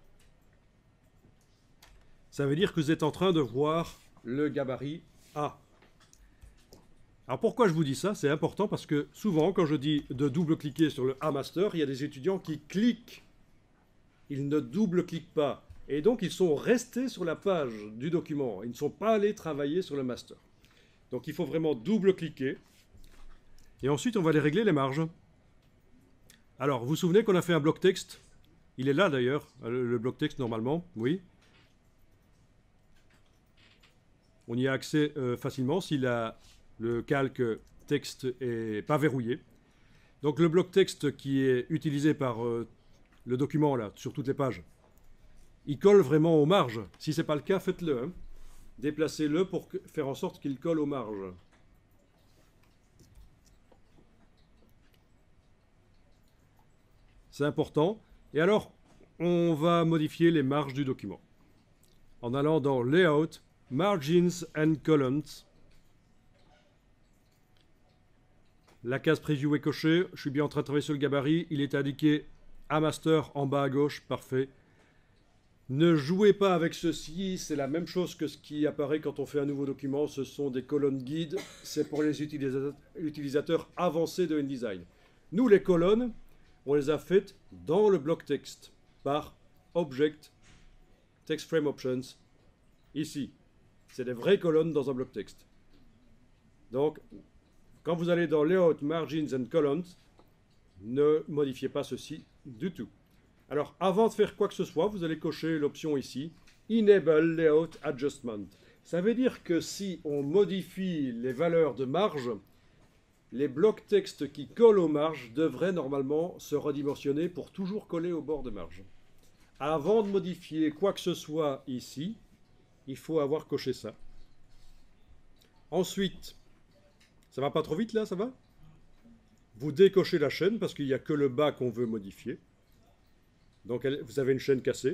Ça veut dire que vous êtes en train de voir le gabarit A. Alors pourquoi je vous dis ça? C'est important parce que souvent, quand je dis de double-cliquer sur le A-Master, il y a des étudiants qui cliquent. Ils ne double-cliquent pas. Et donc, ils sont restés sur la page du document. Ils ne sont pas allés travailler sur le master. Donc, il faut vraiment double-cliquer. Et ensuite, on va aller régler les marges. Alors, vous vous souvenez qu'on a fait un bloc texte? Il est là, d'ailleurs, le bloc texte, normalement. Oui. On y a accès facilement si le calque texte n'est pas verrouillé. Donc, le bloc texte qui est utilisé par le document, là, sur toutes les pages, il colle vraiment aux marges. Si ce n'est pas le cas, faites-le. Hein. Déplacez-le pour faire en sorte qu'il colle aux marges. C'est important. Et alors, on va modifier les marges du document. En allant dans Layout, Margins and Columns. La case Preview est cochée. Je suis bien en train de travailler sur le gabarit. Il est indiqué A-Master en bas à gauche. Parfait. Ne jouez pas avec ceci, c'est la même chose que ce qui apparaît quand on fait un nouveau document, ce sont des colonnes guides, c'est pour les utilisateurs avancés de InDesign. Nous, les colonnes, on les a faites dans le bloc texte par Object Text Frame Options ici. C'est des vraies colonnes dans un bloc texte. Donc, quand vous allez dans Layout, Margins and Columns, ne modifiez pas ceci du tout. Alors, avant de faire quoi que ce soit, vous allez cocher l'option ici, Enable Layout Adjustment. Ça veut dire que si on modifie les valeurs de marge, les blocs texte qui collent aux marges devraient normalement se redimensionner pour toujours coller au bord de marge. Avant de modifier quoi que ce soit ici, il faut avoir coché ça. Ensuite, ça va pas trop vite là, ça va? Vous décochez la chaîne parce qu'il n'y a que le bas qu'on veut modifier. Donc vous avez une chaîne cassée.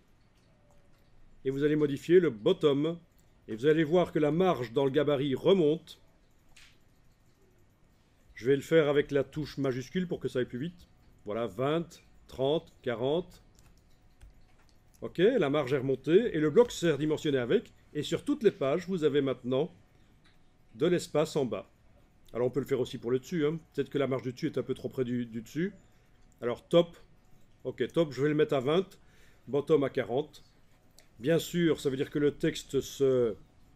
Et vous allez modifier le bottom. Et vous allez voir que la marge dans le gabarit remonte. Je vais le faire avec la touche majuscule pour que ça aille plus vite. Voilà, 20, 30, 40. Ok, la marge est remontée et le bloc s'est redimensionné avec. Et sur toutes les pages, vous avez maintenant de l'espace en bas. Alors on peut le faire aussi pour le dessus. Hein. Peut-être que la marge du dessus est un peu trop près du dessus. Alors top. Ok, top, je vais le mettre à 20. Bottom à 40. Bien sûr, ça veut dire que le texte se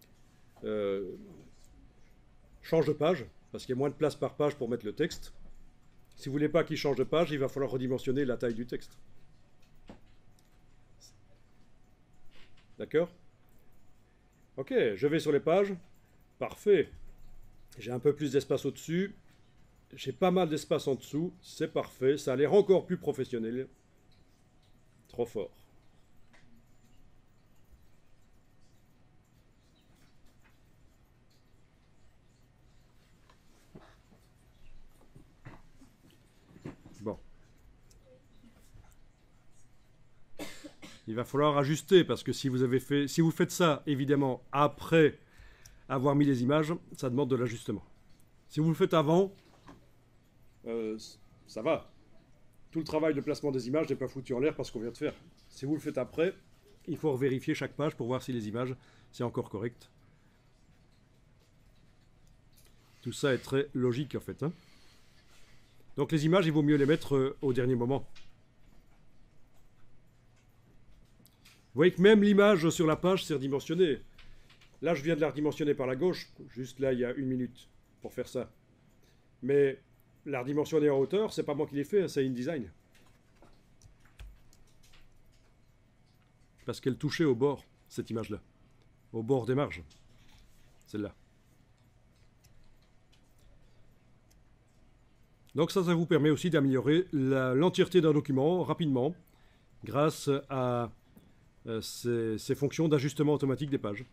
change de page. Parce qu'il y a moins de place par page pour mettre le texte. Si vous ne voulez pas qu'il change de page, il va falloir redimensionner la taille du texte. D'accord? Ok, je vais sur les pages. Parfait. J'ai un peu plus d'espace au-dessus. J'ai pas mal d'espace en dessous. C'est parfait. Ça a l'air encore plus professionnel. Trop fort. Bon. Il va falloir ajuster parce que si vous faites ça, évidemment, après avoir mis les images, ça demande de l'ajustement. Si vous le faites avant, ça va. Tout le travail de placement des images n'est pas foutu en l'air parce qu'on vient de faire. Si vous le faites après, il faut vérifier chaque page pour voir si les images, c'est encore correct. Tout ça est très logique en fait. Hein. Donc les images, il vaut mieux les mettre au dernier moment. Vous voyez que même l'image sur la page, c'est redimensionné. Là, je viens de la redimensionner par la gauche, juste là, il y a 1 minute pour faire ça. Mais la redimensionner en hauteur, c'est pas moi qui l'ai fait, hein, c'est InDesign. Parce qu'elle touchait au bord, cette image-là. Au bord des marges. Celle-là. Donc ça vous permet aussi d'améliorer l'entièreté d'un document rapidement grâce à ces fonctions d'ajustement automatique des pages.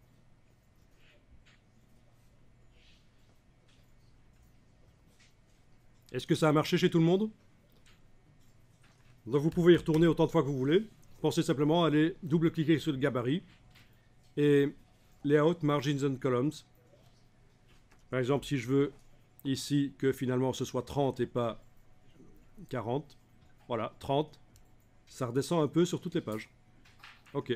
Est-ce que ça a marché chez tout le monde? Donc vous pouvez y retourner autant de fois que vous voulez. Pensez simplement à aller double-cliquer sur le gabarit et Layout, Margins and Columns. Par exemple, si je veux ici que finalement ce soit 30 et pas 40, voilà, 30, ça redescend un peu sur toutes les pages. Ok.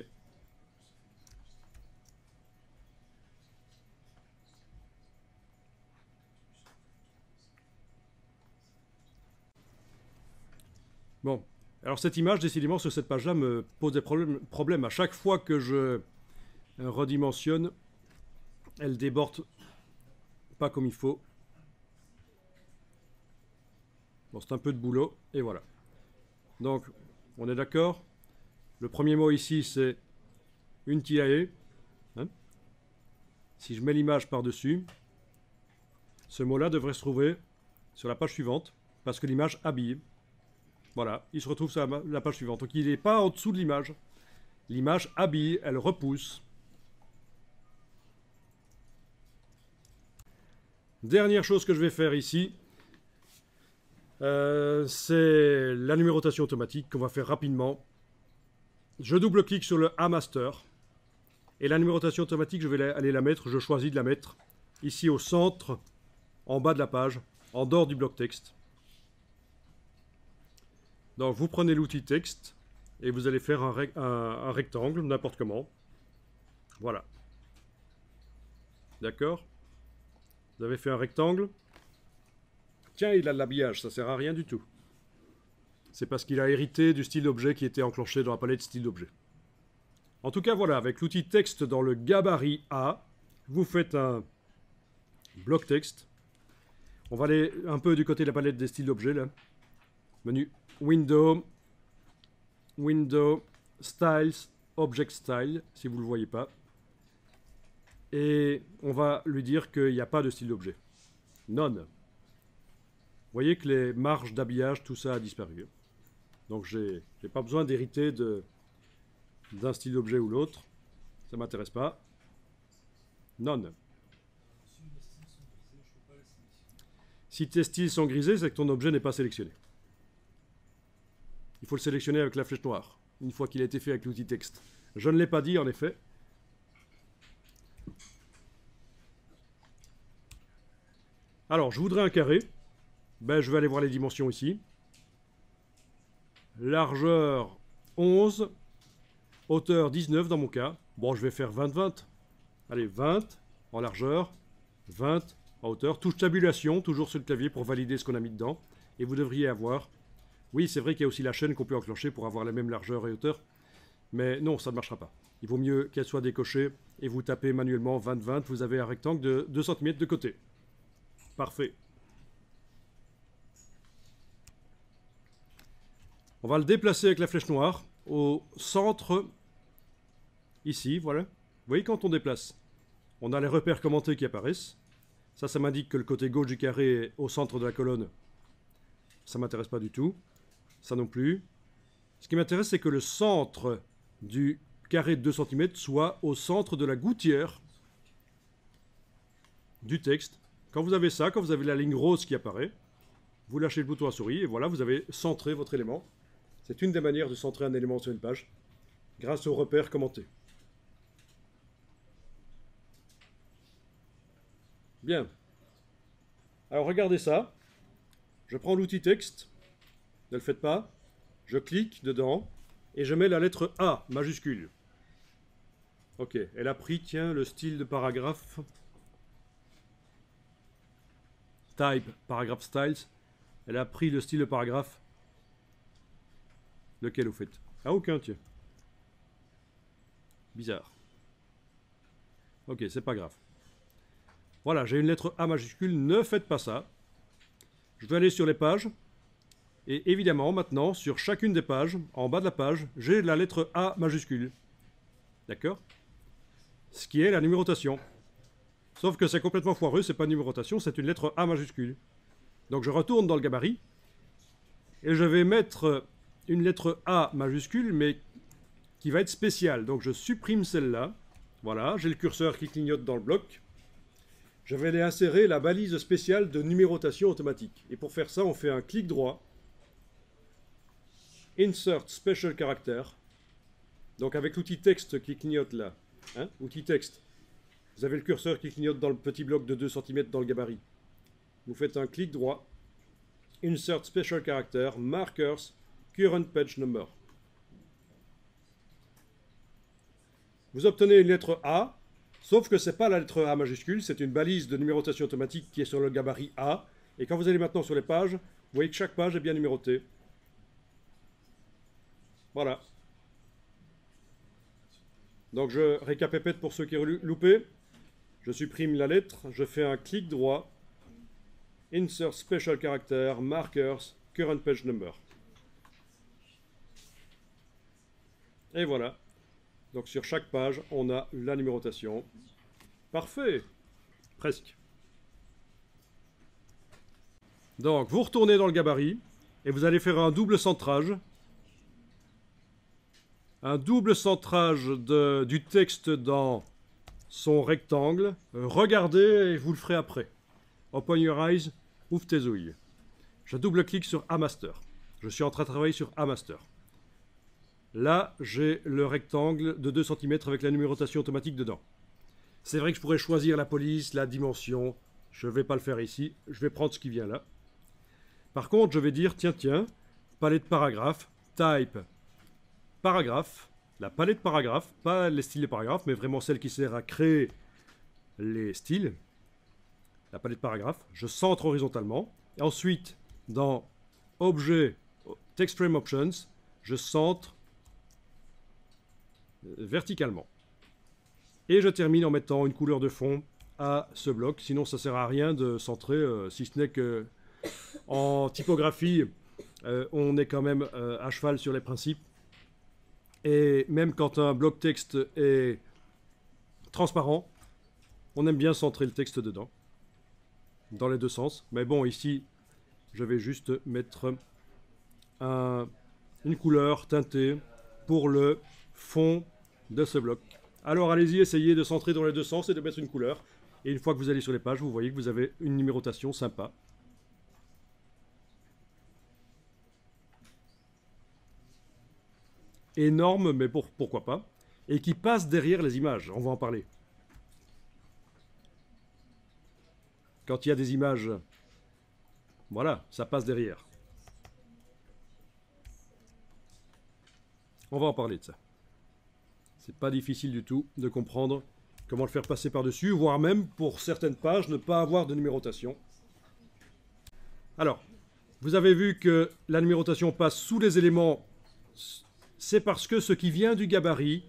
Bon, alors cette image, décidément, sur cette page-là, me pose des problèmes. À chaque fois que je redimensionne, elle déborde pas comme il faut. Bon, c'est un peu de boulot, et voilà. Donc, on est d'accord. Le premier mot ici, c'est une TIA. Hein. Si je mets l'image par-dessus, ce mot-là devrait se trouver sur la page suivante, parce que l'image habille. Voilà, il se retrouve sur la page suivante. Donc il n'est pas en dessous de l'image. L'image habille, elle repousse. Dernière chose que je vais faire ici, c'est la numérotation automatique qu'on va faire rapidement. Je double-clique sur le A-Master. Et la numérotation automatique, je vais aller la mettre, je choisis de la mettre ici au centre, en bas de la page, en dehors du bloc texte. Donc vous prenez l'outil texte et vous allez faire un rectangle, n'importe comment. Voilà. D'accord? Vous avez fait un rectangle. Tiens, il a de l'habillage, ça sert à rien du tout. C'est parce qu'il a hérité du style d'objet qui était enclenché dans la palette style d'objet. En tout cas, voilà, avec l'outil texte dans le gabarit A, vous faites un bloc texte. On va aller un peu du côté de la palette des styles d'objets, là. Menu Window, Window, Styles, Object Style, si vous ne le voyez pas. Et on va lui dire qu'il n'y a pas de style d'objet. None. Vous voyez que les marges d'habillage, tout ça a disparu. Donc j'ai pas besoin d'hériter d'un style d'objet ou l'autre. Ça ne m'intéresse pas. None. Si tes styles sont grisés, c'est que ton objet n'est pas sélectionné. Il faut le sélectionner avec la flèche noire, une fois qu'il a été fait avec l'outil texte. Je ne l'ai pas dit, en effet. Alors, je voudrais un carré. Ben, je vais aller voir les dimensions ici. Largeur 11, hauteur 19 dans mon cas. Bon, je vais faire 20-20. Allez, 20 en largeur, 20 en hauteur. Touche tabulation, toujours sur le clavier pour valider ce qu'on a mis dedans. Et vous devriez avoir... Oui, c'est vrai qu'il y a aussi la chaîne qu'on peut enclencher pour avoir la même largeur et hauteur. Mais non, ça ne marchera pas. Il vaut mieux qu'elle soit décochée et vous tapez manuellement 20-20. Vous avez un rectangle de 2 cm de côté. Parfait. On va le déplacer avec la flèche noire au centre, ici, voilà. Vous voyez, quand on déplace, on a les repères commentés qui apparaissent. Ça m'indique que le côté gauche du carré est au centre de la colonne. Ça ne m'intéresse pas du tout. Ça non plus. Ce qui m'intéresse, c'est que le centre du carré de 2 cm soit au centre de la gouttière du texte. Quand vous avez ça, quand vous avez la ligne rose qui apparaît, vous lâchez le bouton à souris et voilà, vous avez centré votre élément. C'est une des manières de centrer un élément sur une page, grâce aux repères commentés. Bien. Alors regardez ça. Je prends l'outil texte. Ne le faites pas. Je clique dedans et je mets la lettre A majuscule. Ok, elle a pris, tiens, le style de paragraphe. Type, paragraph styles. Elle a pris le style de paragraphe. Lequel vous faites? Ah, aucun, tiens. Bizarre. Ok, c'est pas grave. Voilà, j'ai une lettre A majuscule. Ne faites pas ça. Je vais aller sur les pages. Et évidemment, maintenant, sur chacune des pages, en bas de la page, j'ai la lettre A majuscule. D'accord? Ce qui est la numérotation. Sauf que c'est complètement foireux, c'est pas une numérotation, c'est une lettre A majuscule. Donc je retourne dans le gabarit. Et je vais mettre une lettre A majuscule, mais qui va être spéciale. Donc je supprime celle-là. Voilà, j'ai le curseur qui clignote dans le bloc. Je vais aller insérer la balise spéciale de numérotation automatique. Et pour faire ça, on fait un clic droit. Insert Special Character. Donc avec l'outil texte qui clignote là, hein, outil texte, vous avez le curseur qui clignote dans le petit bloc de 2 cm dans le gabarit. Vous faites un clic droit, Insert Special Character, Markers, Current Page Number. Vous obtenez une lettre A, sauf que ce n'est pas la lettre A majuscule, c'est une balise de numérotation automatique qui est sur le gabarit A. Et quand vous allez maintenant sur les pages, vous voyez que chaque page est bien numérotée. Voilà. Donc je récapépète pour ceux qui ont loupé. Je supprime la lettre, je fais un clic droit, Insert Special Character, Markers, Current Page Number. Et voilà. Donc sur chaque page, on a la numérotation. Parfait. Presque. Donc vous retournez dans le gabarit et vous allez faire un double centrage. Un double centrage du texte dans son rectangle. Regardez et vous le ferez après. Open your eyes, ouvre tes ouilles. Je double-clique sur A-Master. Je suis en train de travailler sur A-Master. Là, j'ai le rectangle de 2 cm avec la numérotation automatique dedans. C'est vrai que je pourrais choisir la police, la dimension. Je ne vais pas le faire ici. Je vais prendre ce qui vient là. Par contre, je vais dire, tiens, palette paragraphe, type, paragraphe, la palette paragraphe, pas les styles des paragraphes, mais vraiment celle qui sert à créer les styles. La palette paragraphe, je centre horizontalement. Et ensuite, dans Objet, Text Frame Options, je centre verticalement. Et je termine en mettant une couleur de fond à ce bloc, sinon ça ne sert à rien de centrer, si ce n'est que en typographie, on est quand même à cheval sur les principes. Et même quand un bloc texte est transparent, on aime bien centrer le texte dedans, dans les deux sens. Mais bon, ici, je vais juste mettre une couleur teintée pour le fond de ce bloc. Alors allez-y, essayez de centrer dans les deux sens et de mettre une couleur. Et une fois que vous allez sur les pages, vous voyez que vous avez une numérotation sympa. Énorme, mais pourquoi pas. Et qui passe derrière les images, on va en parler. Quand il y a des images, voilà, ça passe derrière. On va en parler de ça. C'est pas difficile du tout de comprendre comment le faire passer par-dessus, voire même pour certaines pages ne pas avoir de numérotation. Alors, vous avez vu que la numérotation passe sous les éléments, c'est parce que ce qui vient du gabarit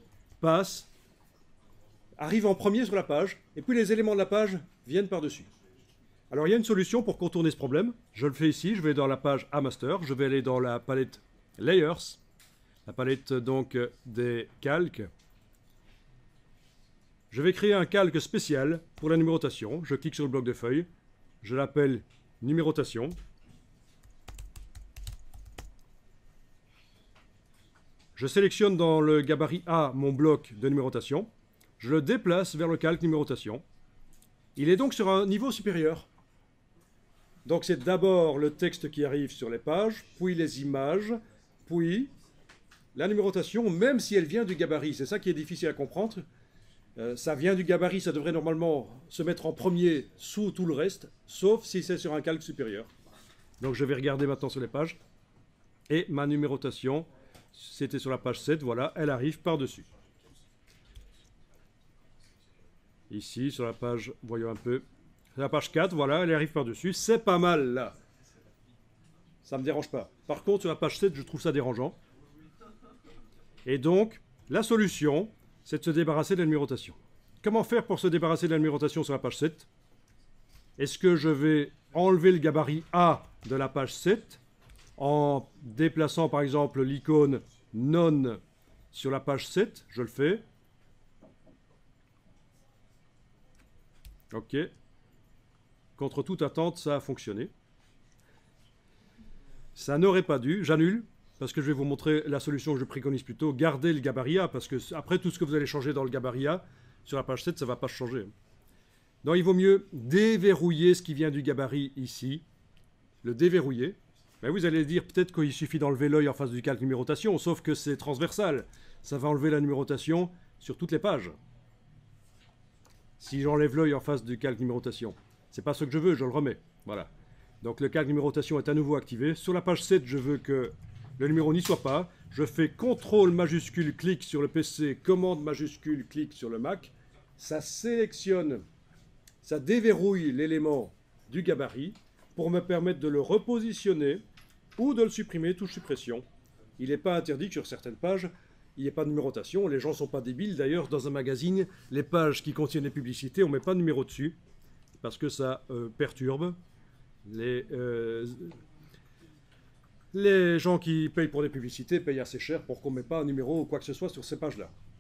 arrive en premier sur la page, et puis les éléments de la page viennent par-dessus. Alors il y a une solution pour contourner ce problème. Je le fais ici, je vais dans la page A-Master, je vais aller dans la palette Layers, la palette donc des calques. Je vais créer un calque spécial pour la numérotation. Je clique sur le bloc de feuilles, je l'appelle numérotation. Je sélectionne dans le gabarit A mon bloc de numérotation. Je le déplace vers le calque numérotation. Il est donc sur un niveau supérieur. Donc c'est d'abord le texte qui arrive sur les pages, puis les images, puis la numérotation, même si elle vient du gabarit. C'est ça qui est difficile à comprendre. Ça vient du gabarit, ça devrait normalement se mettre en premier sous tout le reste, sauf si c'est sur un calque supérieur. Donc je vais regarder maintenant sur les pages. Et ma numérotation, c'était sur la page 7, voilà, elle arrive par-dessus. Ici, sur la page, voyons un peu, la page 4, voilà, elle arrive par-dessus. C'est pas mal, là. Ça ne me dérange pas. Par contre, sur la page 7, je trouve ça dérangeant. Et donc, la solution, c'est de se débarrasser de la numérotation. Comment faire pour se débarrasser de la numérotation sur la page 7? Est-ce que je vais enlever le gabarit A de la page 7 en déplaçant par exemple l'icône None sur la page 7? Je le fais. OK. Contre toute attente, ça a fonctionné. Ça n'aurait pas dû. J'annule, parce que je vais vous montrer la solution que je préconise plutôt. Gardez le gabarit A, parce que après tout ce que vous allez changer dans le gabarit A, sur la page 7, ça ne va pas changer. Donc il vaut mieux déverrouiller ce qui vient du gabarit ici. Le déverrouiller. Ben, vous allez dire peut-être qu'il suffit d'enlever l'œil en face du calque numérotation, sauf que c'est transversal. Ça va enlever la numérotation sur toutes les pages. Si j'enlève l'œil en face du calque numérotation, c'est pas ce que je veux, je le remets. Voilà. Donc le calque numérotation est à nouveau activé. Sur la page 7, je veux que le numéro n'y soit pas. Je fais CTRL majuscule clic sur le PC, commande majuscule clic sur le Mac. Ça sélectionne, ça déverrouille l'élément du gabarit pour me permettre de le repositionner ou de le supprimer, touche suppression. Il n'est pas interdit que sur certaines pages, il n'y ait pas de numérotation. Les gens ne sont pas débiles. D'ailleurs, dans un magazine, les pages qui contiennent des publicités, on ne met pas de numéro dessus, parce que ça perturbe les gens qui payent pour des publicités, payent assez cher pour qu'on ne mette pas un numéro ou quoi que ce soit sur ces pages-là.